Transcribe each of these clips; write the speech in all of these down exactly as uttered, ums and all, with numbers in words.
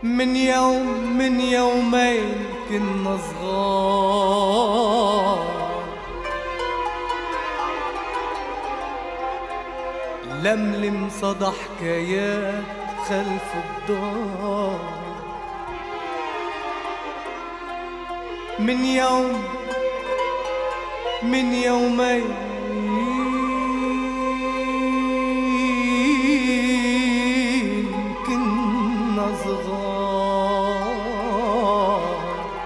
من يوم من يومين كنا صغار، لملم صدى حكايات خلف الدار. من يوم من يومين كنا صغار،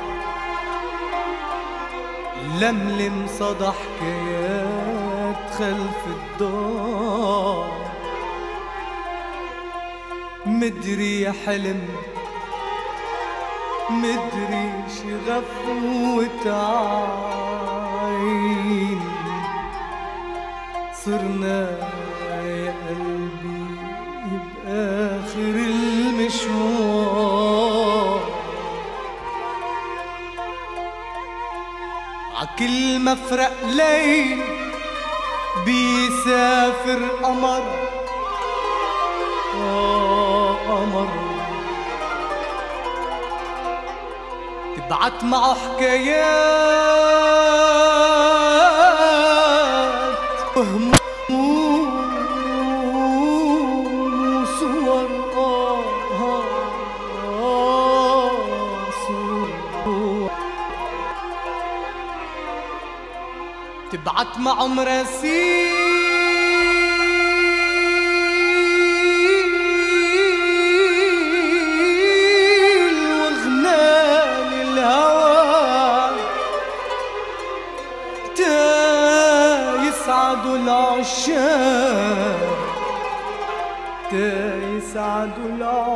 لملم صدى حكايات خلف الدار. مدري يا حلم مدري شغف وتعاين، صرنا يا قلبي بآخر المشوار. عكل مفرق ليل بيسافر قمر، آه قمر تبعت معه حكايات وهموم وصور، آه آه صور تبعت معه مراسيل وغنال الهوى تا يسعدوا العشاق، تا يسعدوا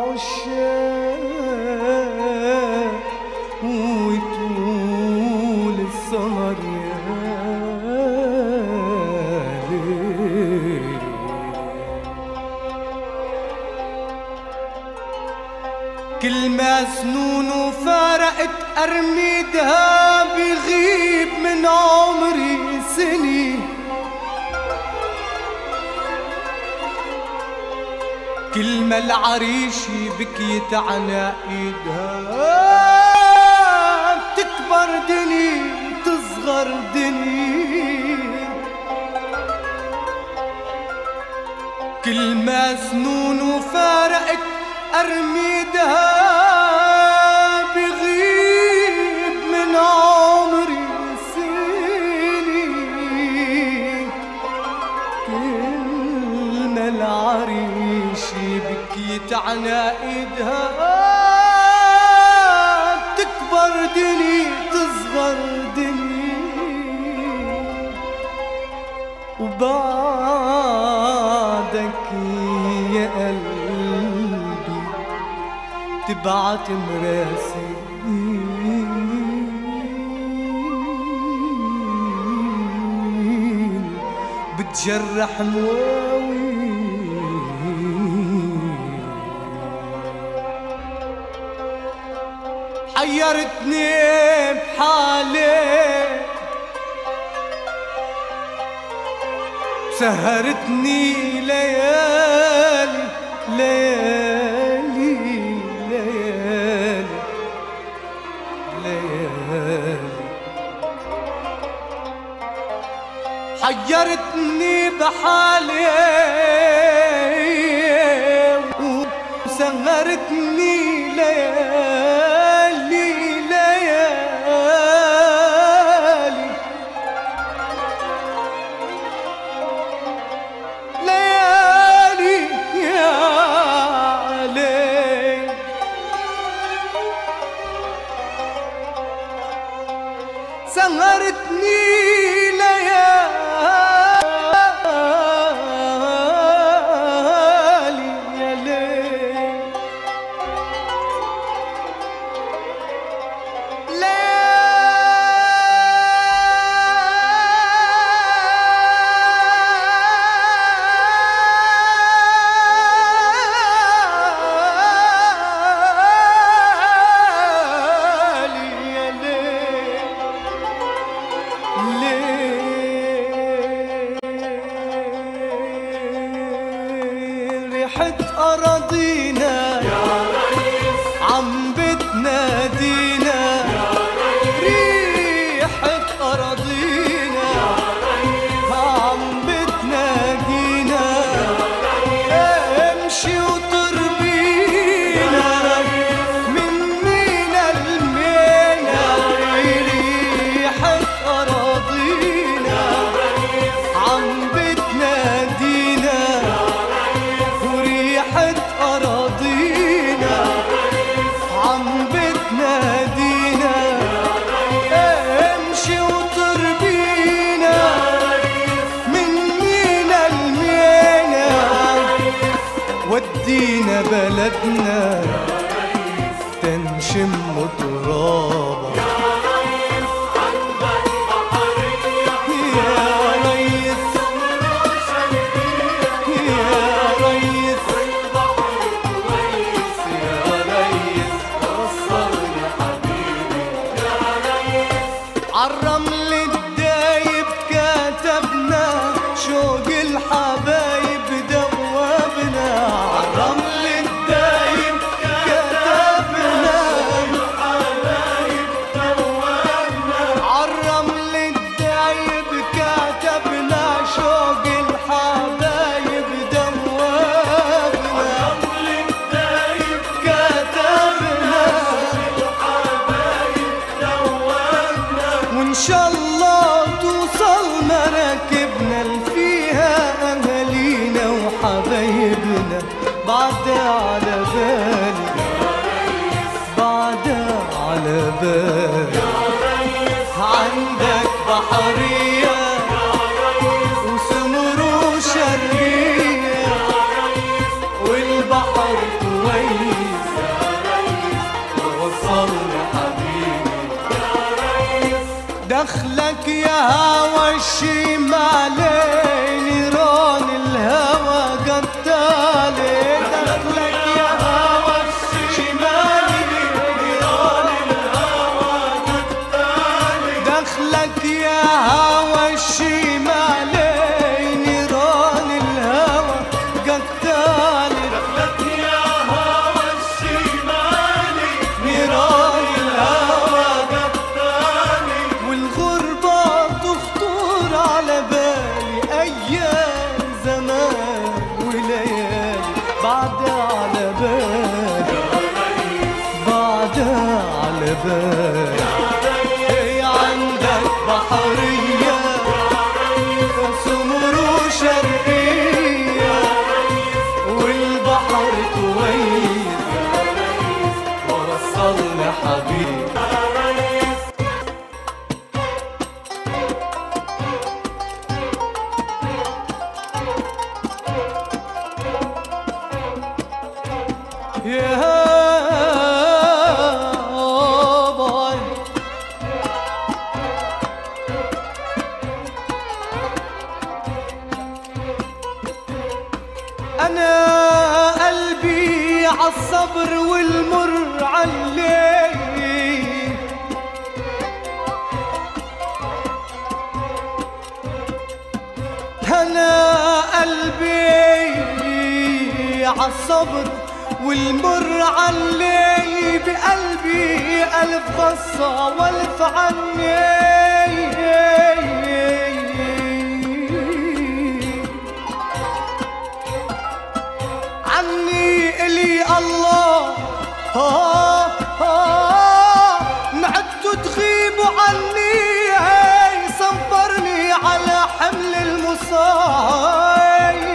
العشاق ويطول السهر يا ليل. كل ما سنونه فارقت أرميدها بغيب من عمري سني، كل ما العريشي بكيت على ايدها تكبر دني تصغر دني. كل ما سنونه فارقت أرميدها بغيب من عمري سنين، كل ما العريشي بكيت على ايدها تكبر دني تصغر دني. وبعدك يا قلبي تبعت مراسيل بتجرح مواويل. حيرتني بحالي سهرتني ليالي ليالي ليالي ليالي. حيرتني بحالي وسهرتني ليالي ليالي ليالي يا ليل. سهرتني ليالي بلدنا تنشم ترابا عالرمل الدايب كتبنا شوق الحبايب دوبنا عالرمل الدايب كتبنا الحبايب دوبنا عالرمل الدايب كتبنا شوق الحبايب دوبنا عالرمل الدايب كتبنا الحبايب دوبنا وإن شاء الله توصل مراكبنا فيها أهالينا وحبايبنا بعدها على بالي بعدها على بالي عندك بحرية وسمر وشرقية والبحر كويس ووصلنا حبيبي دخلك يا هوا الشمالي نيران الهوى قتالي دخلك يا هوا الشمالي نيران الهوى قتالي دخلك يا هوا الشمالي نيران الهوى قتالي دخلك يا هوا الشمالي نيران الهوى قتالي والغربة تخطر على بالي أيام زمان وليالي بعدها على بالي بعدها على بالي هي عندك بحرية سمر وشرقية والبحر كويس ووصلنا حبيبي يا باي أنا قلبي عالصبر والمر عليه أنا قلبي عالصبر والمر علي بقلبي ألف قصة والف عني عني إلي الله آه آه معدتوا تغيبوا عني صبرني على حمل المصايب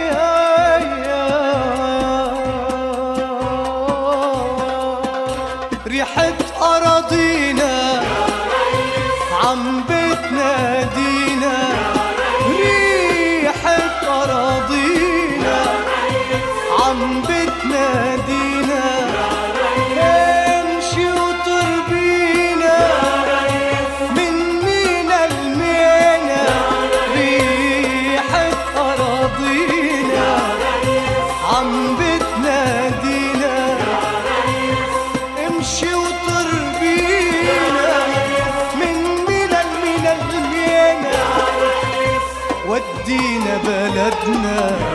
ريحة أراضينا عم بتنادينا ريحة أراضينا عم بتنادينا امشي وتربينا من مينا لمينا ريحة أراضينا عم بتنادينا امشي وتربينا من مينا لمينا لمينا ودينا بلدنا